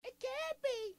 It can't be.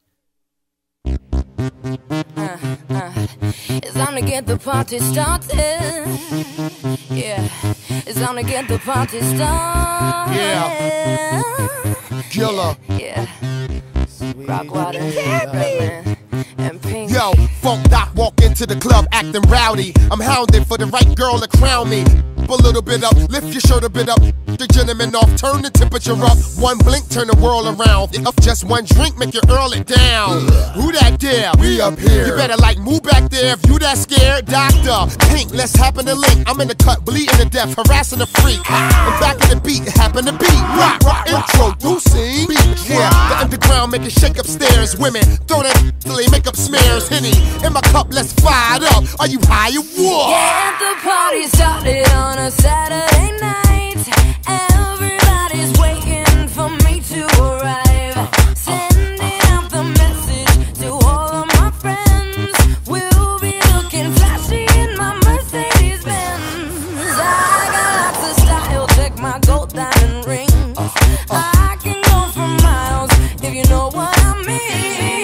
It's time to get the party started. Yeah, it's time to get the party started. Yeah. Killer. Yeah. Rockwater, Redman, and Pink. Yo, Funk Doc walk into the club acting rowdy. I'm hounding for the right girl to crown me. A little bit up, lift your shirt a bit up. The gentleman off, turn the temperature up. One blink, turn the world around. Just one drink, make you earl it down. Who that there? We up here. You better like move back there if you that scared. Doctor, Pink, let's happen to link. I'm in the cut, bleeding to death, harassing a freak. I'm back in the beat, happen to beat. Rock, introducing. Yeah, the underground make it shake upstairs. Women, throw that till they make up smears. Henny, in my cup, let's fire it up. Are you high or what? Get the party started on a Saturday night. Everybody's waiting for me to arrive. Sending out the message to all of my friends. We'll be looking flashy in my Mercedes Benz. I got lots of style, check my gold diamond ring. I can go for miles if you know what I mean.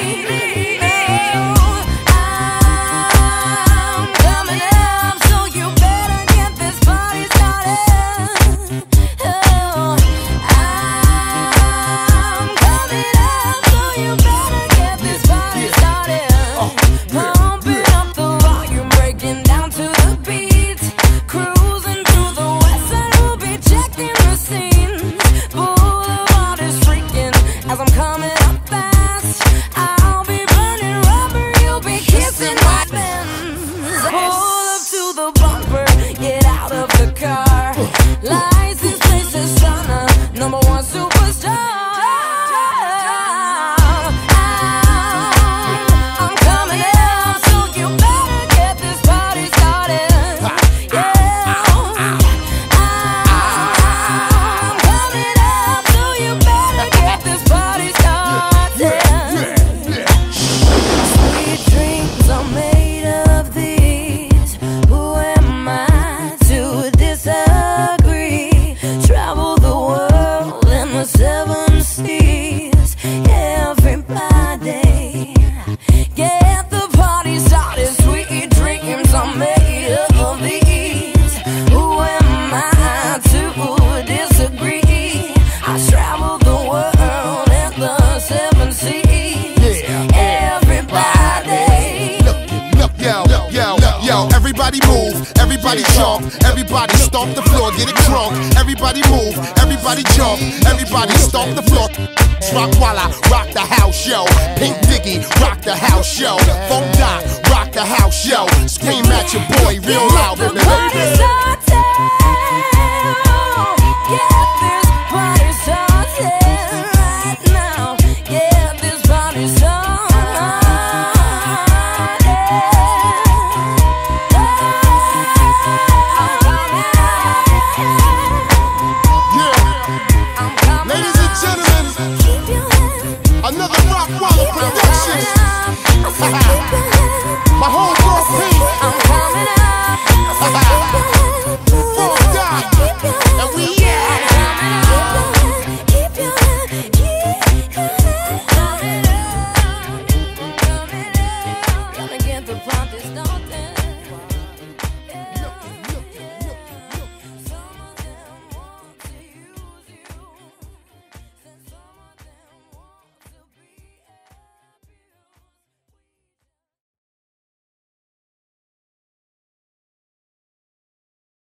As I'm coming up fast, I'll be burning rubber, you'll be kissing my Benz. Pull up to the bumper, get out of the car. License plate says Stunner, #1 superstar. I'm coming out, so you better get this party started. Get the party started, sweet dreams are made of these. Who am I to disagree? I travel the world and the 7 seas. Everybody, look, yo, everybody move, everybody jump, everybody stomp the floor, get it crunk. Everybody move, everybody jump, everybody stomp the floor. Rock Walla, rock the house, yo. Pink Diggy, rock the house, yo. Funk Doc, rock the house, yo. Scream at your boy real loud, baby. Get this party started right now. Get this party started. Yeah, ladies and gentlemen, another Rock Walla production.